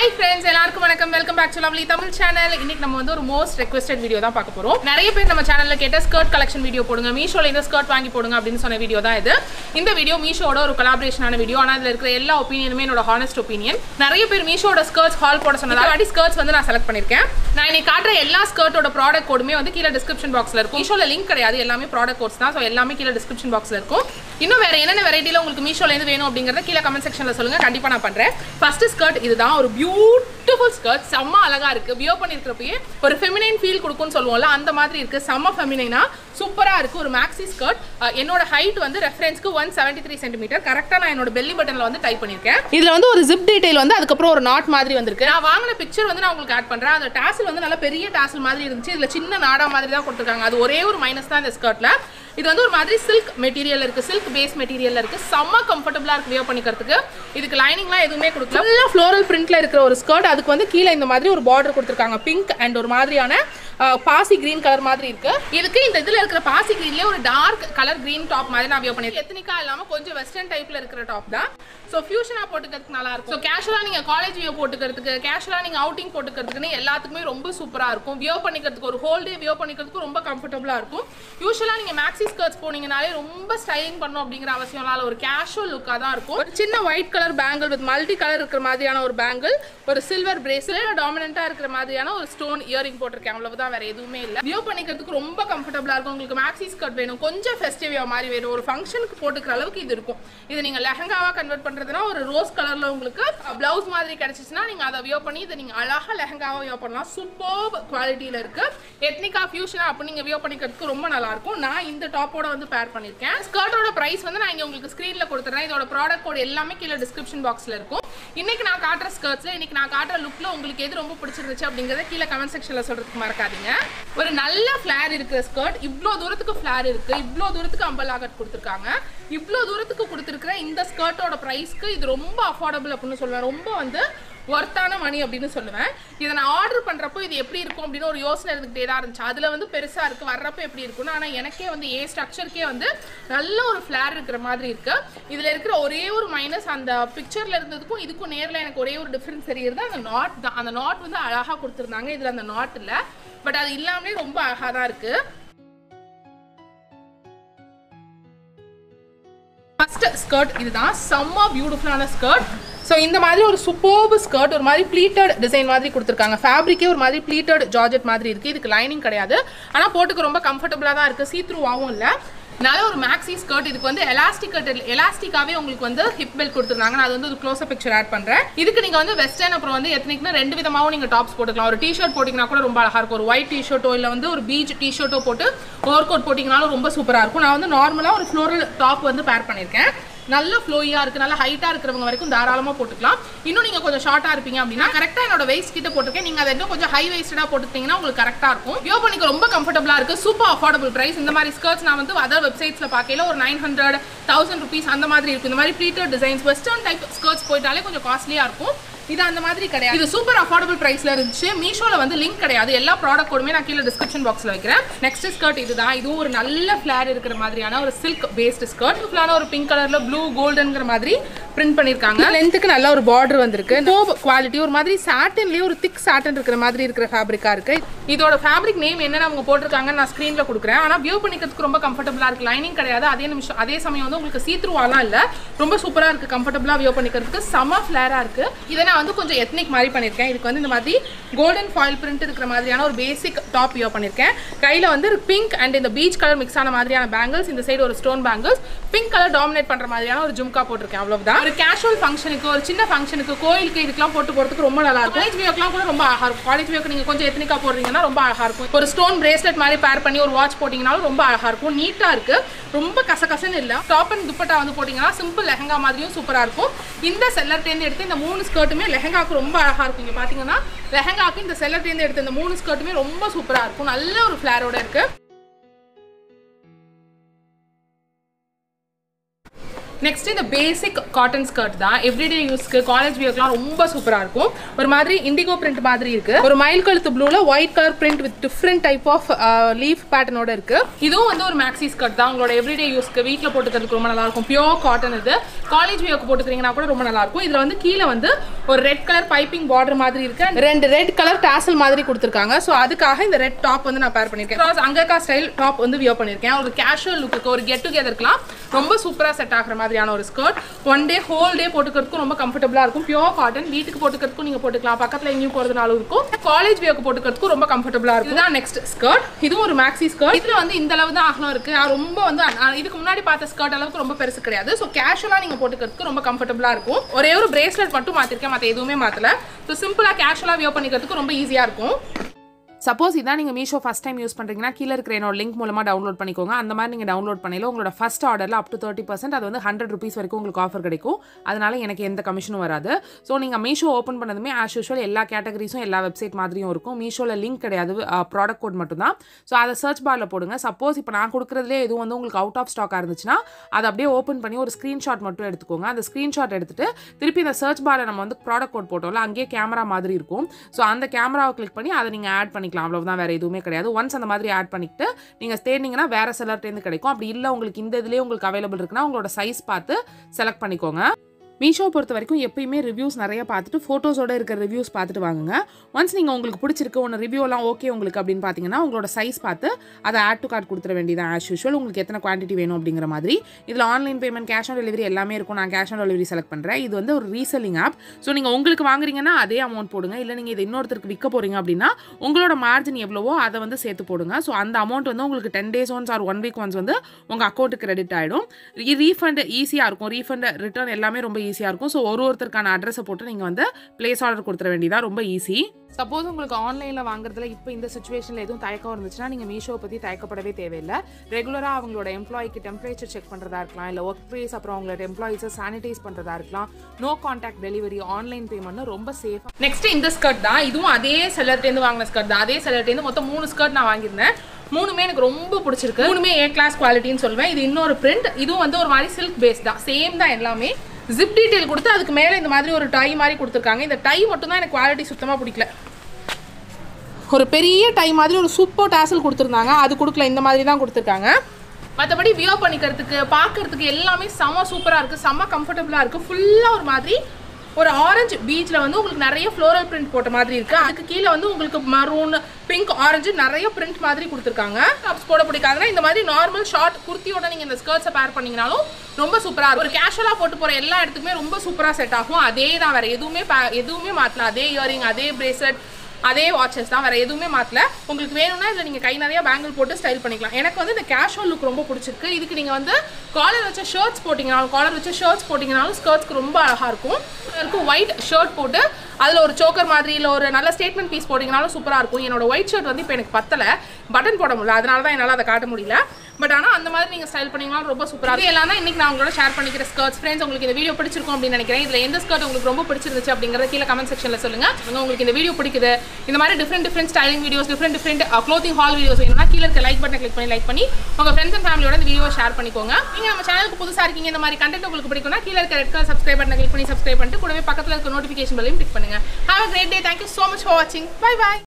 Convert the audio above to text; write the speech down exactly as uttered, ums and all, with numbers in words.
Hi friends, எல்லாருக்கும் வணக்கம். Welcome back to lovely Tamil channel. இன்னைக்கு நம்ம வந்து ஒரு மோஸ்ட் ரெக்வெஸ்டட் வீடியோ தான் பார்க்க போறோம். நிறைய பேர் நம்ம சேனல்ல கேட்ட ஸ்கர்ட் கலெக்ஷன் வீடியோ போடுங்க, மீஷோல இந்த ஸ்கர்ட் வாங்கி போடுங்க அப்படின்னு சொன்ன வீடியோ தான் இது. இந்த வீடியோ மீஷோட ஒரு கொலாபரேஷனான வீடியோ. ஆனா இதுல இருக்கிற எல்லா ஒபினியனுமே என்னோட ஹானஸ்ட் ஒபினியன். நிறைய பேர் மீஷோட ஸ்கர்ட்ஸ் ஹால் போட சொன்னதால அடி ஸ்கர்ட்ஸ் வந்து நான் செலக்ட் பண்ணிருக்கேன். நான் இன்னைக்கு காட்டுற எல்லா ஸ்கர்ட்டோட ப்ராடக்ட் கோடுமே வந்து கீழே டிஸ்கிரிப்ஷன் பாக்ஸ்ல இருக்கும். மீஷோல லிங்க் கிடையாது, எல்லாமே ப்ராடக்ட் கோட்ஸ் தான். ஸோ எல்லாமே கீழே டிஸ்கிரிப்ஷன் பாக்ஸ்ல இருக்கும். இன்னும் வேற என்னென்ன வெரைட்டில உங்களுக்கு மீஷோல இருந்து வேணும் அப்படிங்கறத கீழே கமெண்ட் செக்ஷன்ல சொல்லுங்க, கண்டிப்பா நான் பண்றேன். ஃபர்ஸ்ட் ஸ்கர்ட் இதுதான், ஒரு பியூட்டிஃபுல் ஸ்கர்ட், செம்ம அழகா இருக்கு. வியர் பண்ணிருக்கிறப்பயே ஒரு ஃபெமினைன் ஃபீல் கொடுக்கும்னு சொல்லுவோம்ல, அந்த மாதிரி இருக்கு. செம்ம ஃபெமினைனா சூப்பரா இருக்கு. ஒரு மேக்ஸி ஸ்கர்ட். என்னோட ஹைட் வந்து ரெஃபரன்ஸ்க்கு ஒன் செவன்டி த்ரீ சென்டிமீட்டர். கரெக்டா நான் என்னோட பெல்லி பட்டன்ல வந்து டைப் பண்ணிருக்கேன். இதுல வந்து ஒரு ஜிப் டீடைல் வந்து அதுக்கப்புறம் ஒரு நாட் மாதிரி வந்திருக்கு. நான் வாங்கின பிக்சர் வந்து நான் உங்களுக்கு ஆட் பண்றேன். அந்த டாசல் வந்து நல்ல பெரிய டாசல் மாதிரி இருந்துச்சு. இதுல சின்ன நாடா மாதிரி தான் கொடுத்துருக்காங்க. அது ஒரே ஒரு மைனஸ் தான் இந்த ஸ்கர்ட்ல. இது வந்து ஒரு மாதிரி சில்க் மெட்டீரியல் இருக்கு, சில்க் பேஸ் மெட்டீரியல்ல இருக்கு. செம்ம கம்ஃபர்டபுளா இருக்கு வியர் பண்ணிக்கிறதுக்கு. இதுக்கு லைனிங்லாம் எதுவுமே கொடுக்கல. ஃபுல்லா ஃப்ளோரல் பிரிண்ட்ல இருக்கிற ஒரு ஸ்கர்ட். அதுக்கு வந்து கீழே இந்த மாதிரி ஒரு பார்டர் கொடுத்துருக்காங்க, பிங்க் அண்ட் ஒரு மாதிரியான பாசி கிரீன் கலர் மாதிரி இருக்கு. இதுக்கு இந்த இதுல இருக்கிற பாசி கிரீன்ல ஒரு டார்க் கலர் கிரீன் டாப் மாதிரி நான் வியர் பண்ணிருக்கேன். எத்தனிக்கா இல்லாம கொஞ்சம் வெஸ்டர்ன் டைப்ல இருக்கிற டாப் தான். சோ ஃபியூஷனா போட்டுக்கிறதுக்கு நல்லா இருக்கும். சோ கேஷுவலா நீங்க காலேஜ் வியர் போட்டுக்கிறதுக்கு, கேஷுவலா நீங்க அவுட்டிங் போட்டுக்கிறதுக்குன்னு எல்லாத்துக்குமே ரொம்ப சூப்பரா இருக்கும். வியர் பண்ணிக்கிறதுக்கு ஒரு ஹோல் டே வியர் பண்ணிக்கிறதுக்கு ரொம்ப கம்ஃபர்டபுளா இருக்கும். யூசுவலா நீங்க மேக்ஸி ஸ்கர்ட்ஸ் போனீங்கனாலே ரொம்ப ஸ்டைலிங் பண்ணணும் அப்படிங்கிற அவசியம் இல்ல. ஒரு கேஷுவல் லுக்கா தான் இருக்கும். ஒரு சின்ன white colour bangle with multi colour இருக்கிற மாதிரியான ஒரு பேங்கிள், ஒரு சில்வர் பிரேஸ்லெட், டாமினன்ட்டா இருக்கிற மாதிரியான ஒரு ஸ்டோன் இயரிங் போட்டிருக்கேன். அவ்வளவுதான், வேற எதுவுமே இல்ல. வியர் பண்ணிக்கிறதுக்கு ரொம்ப கம்ஃபர்டபுளா இருக்கும். உங்களுக்கு மேக்ஸி ஸ்கர்ட் வேணும், கொஞ்சம் ஃபெஸ்டிவ் மாதிரி வேணும், ஒரு ஃபங்க்ஷனுக்கு போட்டுக்கிற அளவுக்கு இது இருக்கும். இது நீங்க லெஹங்காவா கன்வெர்ட் பண்றதுனா ஒரு ரோஸ் கலர்ல உங்களுக்கு பிளவுஸ் மாதிரி கிடைச்சிச்சுன்னா நீங்க அதை வியர் பண்ணி இதை நீங்க அழகா லெஹங்காவா வியர் பண்ணலாம். சூப்பர் குவாலிட்டியில இருக்கு. எத்னிகா ஃபியூஷனா அப்படி நீங்க வியர் பண்ணிக்கிறதுக்கு ரொம்ப நல்லா இருக்கும். நான் இந்த டாப்போட வந்து பேர் பண்ணிருக்கேன். ஸ்கர்ட்டோட பிரைஸ் வந்து நான் இங்க உங்களுக்கு ஸ்கிரீன்ல கொடுத்துறேன். இதோட ப்ராடக்ட் கோட் எல்லாமே கீழே டிஸ்கிரிப்ஷன் பாக்ஸ்ல இருக்கும். இன்னைக்கு நான் காட்டுற ஸ்கர்ட்ஸ்ல இன்னைக்கு நான் காட்டுற லுக்ல உங்களுக்கு எது ரொம்ப பிடிச்சிருந்துச்சு அப்படிங்கறத கீழே கமெண்ட் செக்ஷன்ல சொல்றதுக்கு மறக்காதீங்க. ஒரு நல்ல ஃபிளேர் இருக்கிற ஸ்கர்ட், இவ்ளோ தூரத்துக்கு ஃபிளேர் இருக்கு, இவ்ளோ தூரத்துக்கு அம்பர்லா கட் கொடுத்துருக்காங்க. இவ்ளோ தூரத்துக்கு கொடுத்துருக்கிற இந்த ஸ்கர்ட்டோட பிரைஸ்க்கு இது ரொம்ப அஃபோர்டபுள் அப்படின்னு சொல்லுவேன். ரொம்ப வந்து ஒர்த்தான மணி அப்படின்னு சொல்லுவேன். இதை நான் ஆர்டர் பண்றப்போ இது எப்படி இருக்கும் அப்படின்னு ஒரு யோசனை இருந்துகிட்டே தான் இருந்துச்சு. அதுல வந்து பெருசா இருக்கு, வர்றப்ப எப்படி இருக்குன்னு. ஆனா எனக்கே வந்து ஏ ஸ்ட்ரக்சருக்கே வந்து நல்ல ஒரு ஃபிளேர் இருக்கிற மாதிரி இருக்கு. இதுல இருக்கிற ஒரே ஒரு மைனஸ், அந்த பிக்சர்ல இருந்ததுக்கும் இதுக்கும் நேரில் எனக்கு ஒரே ஒரு டிஃபரன்ஸ் தெரியுது, அந்த நாட் தான். அந்த நாட் வந்து அழகா கொடுத்துருந்தாங்க, இதுல அந்த நாட் இல்ல. பட் அது இல்லாமலே ரொம்ப அழகா தான் இருக்கு. ஃபர்ஸ்ட் ஸ்கர்ட் இதுதான், செம்ம பியூட்டிஃபுல்லான ஸ்கர்ட். ஸோ இந்த மாதிரி ஒரு சூப்பர்பு ஸ்கர்ட், ஒரு மாதிரி ப்ளீட்டட் டிசைன் மாதிரி கொடுத்துருக்காங்க. ஃபேப்ரிக்கே ஒரு மாதிரி ப்ளீட்டட் ஜார்ஜெட் மாதிரி இருக்குது. இதுக்கு லைனிங் கிடையாது, ஆனால் போட்டுக்கு ரொம்ப கம்ஃபர்டபுளாக தான் இருக்குது. சீத்ரூவாகவும் இல்லை. நல்ல ஒரு மேக்ஸி ஸ்கர்ட். இதுக்கு வந்து எலாஸ்டிக் எலாஸ்டிக்காவே உங்களுக்கு வந்து ஹிப் பெல்ட் கொடுத்துருந்தாங்க. நான் அது வந்து ஒரு க்ளோஸ் பிக்சர் ஆட் பண்றேன். இதுக்கு நீங்க வந்து வெஸ்டர்ன் அப்புறம் வந்து எத்தனைக்குன்னா ரெண்டு விதமாகவும் நீங்க டாப்ஸ் போட்டுக்கலாம். ஒரு டிஷர்ட் போட்டிங்கன்னா கூட ரொம்ப அழகா இருக்கும். ஒரு ஒயிட் டிஷர்ட்டோ இல்லை வந்து ஒரு பீச் டிஷர்ட்டோ போட்டு ஓவர் கோட் போட்டிங்கனாலும் ரொம்ப சூப்பரா இருக்கும். நான் வந்து நார்மலாக ஒரு ஃப்ளோரல் டாப் வந்து பேர் பண்ணியிருக்கேன். நல்ல ஃப்ளோயா இருக்கு, நல்ல ஹைட்டா இருக்கிறவங்க வரைக்கும் தாராளமா போட்டுக்கலாம். இன்னும் நீங்க கொஞ்சம் ஷார்ட்டா இருப்பீங்க அப்படின்னா கரெக்டா என்னோட வெயிஸ்ட் கிட்ட போட்டுருக்கேன். நீங்க அதை இன்னும் கொஞ்சம் ஹை வெயிஸ்டா போட்டுட்டீங்கன்னா உங்களுக்கு கரெக்டா இருக்கும். வியர் பண்ணிக்க ரொம்ப கம்ஃபர்டபுளா இருக்கு. Super affordable price. இந்த மாதிரி ஸ்கர்ட்ஸ் நான் வந்து அதர் வெப்சைட்ஸ்ல பார்க்கல ஒரு நைன் ஹண்ட்ரட் தௌசண்ட் ருபீஸ் அந்த மாதிரி இருக்கு. இந்த மாதிரி pleated designs western type skirts போயிட்டாலே கொஞ்சம் காஸ்ட்லியா இருக்கும். இது அந்த மாதிரி கிடையாது. இது சூப்பர் அஃபோர்டபுள் பிரைஸ்ல இருந்துச்சு. மீஷோல வந்து லிங்க் கிடையாது. எல்லா ப்ராடக்ட் கோடுமே நான் கீழே டிஸ்கிரிப்ஷன் பாக்ஸ்ல வைக்கிறேன். நெக்ஸ்ட் ஸ்கர்ட் இதுதான். இதுவும் ஒரு நல்ல ஃபிளேர் இருக்கிற மாதிரியான ஒரு சில்க் பேஸ்ட் ஸ்கர்ட். ஃபுல்லான ஒரு பிங்க் கலர்ல ப்ளூ கோல்டன்ங்கிற மாதிரி பிரிண்ட் பண்ணிருக்காங்க. லென்த்துக்கு நல்ல ஒரு பார்டர் வந்திருக்கு. டோப் குவாலிட்டி, ஒரு மாதிரி சாட்டன்லயே ஒரு திக் சாட்டன் இருக்கிற மாதிரி இருக்கிற ஃபேப்ரிக்கா இருக்கு. இதோட ஃபேப்ரிக் நேம் என்னன்னு அவங்க போட்டிருக்காங்கன்னு நான் ஸ்கிரீன்ல கொடுக்குறேன். ஆனா வியர் பண்ணிக்கிறதுக்கு ரொம்ப கம்ஃபர்டபுளா இருக்கு. லைனிங் கிடையாது. அதே நிமிஷம் அதே சமயம் வந்து உங்களுக்கு சீத்ரூவாலாம் இல்ல, ரொம்ப சூப்பரா இருக்கு. கம்ஃபர்டபுளா வியர் பண்ணிக்கிறதுக்கு செம ஃபிளேரா இருக்கு. இதை நான் வந்து கொஞ்சம் எத்னிக் மாதிரி பண்ணிருக்கேன். இதுக்கு வந்து இந்த மாதிரி கோல்டன் ஃபாயில் பிரிண்ட் இருக்கிற மாதிரியான ஒரு பேசிக் டாப் வியர் பண்ணிருக்கேன். கையில வந்து பிங்க் அண்ட் இந்த பீச் கலர் மிக்ஸ் ஆன மாதிரியான பேங்கிள்ஸ், இந்த சைடு ஒரு stone bangles, pink colour dominate பண்ற மாதிரியான ஒரு ஜும்கா போட்டிருக்கேன். அவ்வளவுதான். ஒரு கேஷுவல் ஃபங்க்ஷனுக்கு, ஒரு சின்ன ஃபங்க்ஷனுக்கு, கோயிலுக்கு இதுக்கெல்லாம் போட்டு போறதுக்கு ரொம்ப நல்லா இருக்கும். காலேஜ் வியர்க்கெல்லாம் கூட ரொம்ப அழகா இருக்கும். காலேஜ் வியர்க்கு நீங்க கொஞ்சம் எத்னிக்கா போடுறீங்கன்னா ரொம்ப அழகா இருக்கும். ஒரு ஸ்டோன் பிரேஸ்லெட் மாதிரி பேர் பண்ணி ஒரு வாட்ச் போட்டீங்கனாலும் ரொம்ப அழகா இருக்கும். நீட்டா இருக்கு, ரொம்ப கசகசன்னு இல்ல. டாப் அண்ட் துப்பட்டா வந்து போட்டீங்கன்னா சிம்பிள் லெஹங்கா மாதிரியும் சூப்பரா இருக்கும். இந்த செல்லர் டேந்து எடுத்து இந்த மூணு ஸ்கர்ட்டுமே லெஹங்காக்கு ரொம்ப அழகா இருக்கும். இங்க பாத்தீங்கன்னா லெஹங்காக்கு இந்த செல்லர் டேந்து எடுத்து இந்த மூணு ஸ்கர்ட்டுமே ரொம்ப சூப்பரா இருக்கும். நல்ல ஒரு ஃபிளேரோட இருக்கு. நெக்ஸ்ட் இந்த பேசிக் காட்டன் ஸ்கர்ட் தான். எவ்ரிடே யூஸ்க்கு காலேஜ் வியர்க்குலாம் ரொம்ப சூப்பரா இருக்கும். ஒரு மாதிரி இண்டிகோ பிரிண்ட் மாதிரி இருக்கு. ஒரு மயில் கழுத்து ப்ளூல white colour print with different type of leaf பேட்டர்னோட இருக்கு. இதுவும் வந்து ஒரு மேக்ஸி ஸ்கர்ட் தான். உங்களோட எவ்ரிடே யூஸ்க்கு வீட்டில் போட்டுக்கிறதுக்கு ரொம்ப நல்லா இருக்கும். பியோர் காட்டன் இது. காலேஜ் வியர்க்கு போட்டுக்கிறீங்கன்னா கூட ரொம்ப நல்லா இருக்கும். இதுல வந்து கீழே வந்து ஒரு ரெட் கலர் பைப்பிங் பார்டர் மாதிரி இருக்கு. ரெண்டு ரெட் கலர் டாசல் மாதிரி கொடுத்துருக்காங்க. ஸோ அதுக்காக இந்த ரெட் டாப் வந்து நான் பேர் பண்ணிருக்கேன். அங்கக்கா ஸ்டைல் டாப் வந்து வியர் பண்ணிருக்கேன். ஒரு கேஷுவல் லுக்கு, ஒரு கெட் டுகெதர்க்குலாம் ரொம்ப சூப்பரா செட் ஆகிற மாதிரியான ஒரு skirt. One day whole day போட்டுக்கிறதுக்கும் ரொம்ப கம்ஃபர்டபுளா இருக்கும். Pure cotton. வீட்டுக்கு போட்டுக்கிறதுக்கும் நீங்க போட்டுக்கலாம். பக்கத்துல எங்கேயும் போறதுனாலும் இருக்கும். காலேஜ் வியர்க்கு போட்டுக்கிறதுக்கும் ரொம்ப கம்ஃபர்டபுளா இருக்கும். இதுதான் நெக்ஸ்ட் ஸ்கர்ட். இதுவும் ஒரு மேக்ஸி ஸ்கர்ட். இதுல வந்து இந்த அளவு தான் அகலம் இருக்கு. ரொம்ப வந்து இதுக்கு முன்னாடி பார்த்த ஸ்கர்ட் அளவுக்கு ரொம்ப பெருசு கிடையாது. ஸோ கேஷுவலா நீங்க போட்டுக்கிறதுக்கு ரொம்ப கம்ஃபர்டபுளா இருக்கும். ஒரே ஒரு பிரேஸ்லெட் மட்டும் மாத்திருக்கேன், மற்ற எதுவுமே மாத்தல. ஸோ சிம்பிளா கேஷுவலா வியர் பண்ணிக்கிறதுக்கு ரொம்ப ஈஸியா இருக்கும். சப்போஸ் இதான் நீங்கள் மீஷோ ஃபஸ்ட் டைம் யூஸ் பண்ணுறீங்கன்னா கீழே இருக்கிற என்னோட லிங்க் மூலமாக டவுன்லோட் பண்ணிக்கோங்க. அந்த மாதிரி நீங்கள் டவுன்லோட் பண்ணல உங்களோட ஃபஸ்ட் ஆர்டரில் அப் டு தேர்ட்டி பர்சன்ட் அது வந்து ஹண்ட்ரட் ருபீஸ் வரைக்கும் உங்களுக்கு ஆஃபர் கிடைக்கும். அதனால எனக்கு எந்த கமிஷனும் வராது. ஸோ நீங்கள் மீஷோ ஓப்பன் பண்ணதுமே ஆஸ் யூஷுவல் எல்லா கேட்டகரிஸும் எல்லா வெப்சைட் மாதிரியும் இருக்கும். மீஷோவில் லிங்க் கிடையாது, ப்ராடக்ட் கோட் மட்டும் தான். ஸோ அதை சர்ச் பாரில் போடுங்க. சப்போஸ் இப்போ நான் கொடுக்குறதுலே எதுவும் வந்து உங்களுக்கு அவுட் ஆஃப் ஸ்டாக்காக இருந்துச்சுன்னா அதை அப்படியே ஓப்பன் பண்ணி ஒரு ஸ்க்ரீன்ஷாட் மட்டும் எடுத்துக்கோங்க. அந்த ஸ்க்ரீன்ஷாட் எடுத்துட்டு திருப்பி இந்த சர்ச் பாரில் நம்ம வந்து ப்ராடக்ட் கோட் போட்டோம்ல, அங்கேயே கேமரா மாதிரி இருக்கும். ஸோ அந்த கேமராவை கிளிக் பண்ணி அதை நீங்கள் ஆட் பண்ணிக்கலாம். அவ்வளவுதான், வேறு எதுவும் கிடையாது. ஒன்ஸ் அந்த மாதிரி ஆட் பண்ணிட்டு நீங்க தேடினீங்கன்னா வேற செல்லர்ட்டேருந்து கிடைக்கும். அப்படி இல்லை உங்களுக்கு இந்த இதுலேயே உங்களுக்கு அவைலபிள் இருக்குன்னா உங்களோட சைஸ் பார்த்து செலக்ட் பண்ணிக்கோங்க. மீஷோ பொறுத்த வரைக்கும் எப்பயுமே ரிவ்யூஸ் நிறைய பார்த்துட்டு ஃபோட்டோஸோட இருக்கிற ரிவ்யூஸ் பார்த்துட்டு வாங்குங்க. ஒன்ஸ் நீங்கள் உங்களுக்கு பிடிச்சிருக்கு ஒன்று ரிவ்யூலாம் ஓகே உங்களுக்கு அப்படின்னு பார்த்தீங்கன்னா உங்களோட சைஸ் பார்த்து அதை ஆட் டு கார்ட் கொடுத்துட வேண்டியதான் ஆஸ் யூஷுவல். உங்களுக்கு எத்தனை குவான்டிட்டி வேணும் அப்படிங்கிற மாதிரி. இதில் online payment, cash on delivery எல்லாமே இருக்கும். நான் கேஷ் ஆன் டெலிவரி செலக்ட் பண்ணுறேன். இது வந்து ஒரு ரீசெல்லிங் ஆப். ஸோ நீங்கள் உங்களுக்கு வாங்குறீங்கன்னா அதே அமௌண்ட் போடுங்க. இல்லை நீங்கள் இது இன்னொருத்தருக்கு விற்க போகிறீங்க அப்படின்னா உங்களோட மார்ஜின் எவ்வளவோ அதை வந்து சேர்த்து போடுங்க. ஸோ அந்த அமௌண்ட் வந்து உங்களுக்கு ten days once or one week once வந்து உங்கள் அக்கௌண்ட்டுக்கு கிரெடிட் ஆகிடும். ரீஃபண்ட் ஈஸியாக இருக்கும். ரீஃபண்ட் ரிட்டர்ன் எல்லாமே ரொம்ப ஈஸியாக இருக்கும். ஸோ ஒரு ஒருத்தருக்கான அட்ரஸை போட்டு நீங்கள் வந்து பிளேஸ் ஆர்டர் கொடுத்துட வேண்டியதா, ரொம்ப ஈஸி. சப்போஸ் உங்களுக்கு ஆன்லைனில் வாங்குறதுல இப்போ இந்த சுச்சுவேஷனில் எதுவும் தயக்கம் இருந்துச்சுன்னா நீங்கள் மீஷோ பற்றி தயக்கப்படவே தேவையில்லை. ரெகுலராக அவங்களோட எம்ப்ளாய்க்கு டெம்பரேச்சர் செக் பண்ணுறதா இருக்கலாம், இல்லை ஒர்க் பிளேஸ் அப்புறம் அவங்களோட எம்ப்ளாயிஸை சானிடைஸ் பண்ணுறதா இருக்கலாம், no contact delivery, online payment ரொம்ப சேஃப். நெக்ஸ்ட் இந்த ஸ்கர்ட் தான். இதுவும் அதே செல்லர்ட்டேருந்து வாங்கின ஸ்கர்ட் தான். அதே செல்லர்ட்டேருந்து மொத்தம் மூணு ஸ்கர்ட் நான் வாங்கியிருந்தேன். மூணுமே எனக்கு ரொம்ப பிடிச்சிருக்கு. மூணுமே ஏ கிளாஸ் குவாலிட்டின்னு சொல்லுவேன். இது இன்னொரு பிரிண்ட். இதுவும் வந்து ஒரு மாதிரி சில்க் பேஸ் தான். சேம் தான் எல்லாமே. ஜிப் டீடைல் கொடுத்து அதுக்கு மேலே இந்த மாதிரி ஒரு டை மாதிரி கொடுத்துருக்காங்க. இந்த டை மட்டும் தான் எனக்கு குவாலிட்டி சுத்தமாக பிடிக்கல. ஒரு பெரிய டை மாதிரி ஒரு சூப்பர் டாசல் கொடுத்துருந்தாங்க, அது கொடுக்கல. இந்த மாதிரி தான் கொடுத்துருக்காங்க. மற்றபடி வியர் பண்ணிக்கிறதுக்கு பார்க்கறதுக்கு எல்லாமே செம்ம சூப்பராக இருக்குது, செம்ம கம்ஃபர்டபுளாக இருக்குது. ஃபுல்லாக ஒரு மாதிரி ஒரு ஆரஞ்சு பீச்சில் வந்து உங்களுக்கு நிறைய ஃப்ளோரல் பிரிண்ட் போட்ட மாதிரி இருக்குது. அதுக்கு கீழே வந்து உங்களுக்கு மரூன், பிங்க், ஆரஞ்சு நிறைய பிரிண்ட் மாதிரி கொடுத்துருக்காங்க. டாப்ஸ் போட பிடிக்காதுன்னா இந்த மாதிரி நார்மல் ஷார்ட் குர்த்தியோட நீங்கள் இந்த ஸ்கர்ட்ஸை பேர் பண்ணிங்கனாலும் ரொம்ப சூப்பராக இருக்கும். ஒரு கேஷுவலாக போட்டு போகிற எல்லா இடத்துக்குமே ரொம்ப சூப்பராக செட் ஆகும். அதே தான், வேறு எதுவுமே எதுவுமே மாற்றலாம். அதே இயரிங், அதே பிரேஸ்லெட், அதே வாட்சஸ் தான், வேறு எதுவுமே மாற்றல. உங்களுக்கு வேணும்னா இதில் நீங்கள் கை நிறையா பேங்கிள் போட்டு ஸ்டைல் பண்ணிக்கலாம். எனக்கு வந்து இந்த கேஷுவல் லுக் ரொம்ப பிடிச்சிருக்கு. இதுக்கு நீங்கள் வந்து காலர் வச்ச ஷர்ட்ஸ் போட்டிங்கனாலும் காலர் வச்ச ஷர்ட்ஸ் போட்டிங்கனாலும் ஸ்கர்ட்ஸ்க்கு ரொம்ப அழகாக இருக்கும். இருக்கும் ஒயிட் ஷர்ட் போட்டு அதில் ஒரு சோக்கர் மாதிரி இல்லை ஒரு நல்ல ஸ்டேட்மெண்ட் பீஸ் போட்டிங்கனாலும் சூப்பராக இருக்கும். என்னோட ஒயிட் ஷர்ட் வந்து இப்போ எனக்கு பத்தலை, பட்டன் போட முடியல, அதனால தான் என்னால் அதை காட்ட முடியல. பட் ஆனால் அந்த மாதிரி நீங்கள் ஸ்டைல் பண்ணிங்கனாலும் ரொம்ப சூப்பராக இருக்கும். எல்லாம் தான் இன்றைக்கி நான் உங்களோட ஷேர் பண்ணிக்கிற ஸ்கர்ட்ஸ். ஃப்ரெண்ட்ஸ், உங்களுக்கு இந்த வீடியோ பிடிச்சிருக்கும் அப்படின்னு நினைக்கிறேன். இதில் எந்த ஸ்கர்ட் உங்களுக்கு ரொம்ப பிடிச்சிருந்துச்சு அப்படிங்கிறத கீழே கமெண்ட் செக்ஷனில் சொல்லுங்கள். உங்களுக்கு இந்த வீடியோ பிடிக்குது, இந்த மாதிரி different different styling videos, different different clothing haul videos வேணும்னா கீழே இருக்க லைக் பட்டனை கிளிக் பண்ணி லைக் பண்ணி உங்கள் ஃப்ரெண்ட்ஸ் அண்ட் ஃபேமிலியோட இந்த வீடியோ ஷேர் பண்ணிக்கோங்க. நீங்கள் நம்ம சேனலுக்கு புதுசாக இருக்கீங்க, இந்த மாதிரி கண்டென்ட் உங்களுக்கு பிடிக்கும்னா கீழே இருக்க ரெட் கலர் சப்ஸ்கிரைப் பட்டனை கிளிக் பண்ணி சப்ஸ்கிரைப் பண்ணிட்டு கூடவே பக்கத்தில் இருக்க நோட்டிஃபிகேஷன் பெல்லையும் கிளிக் பண்ணுங்க. Have a great day. Thank you so much for வாட்சிங். Bye by.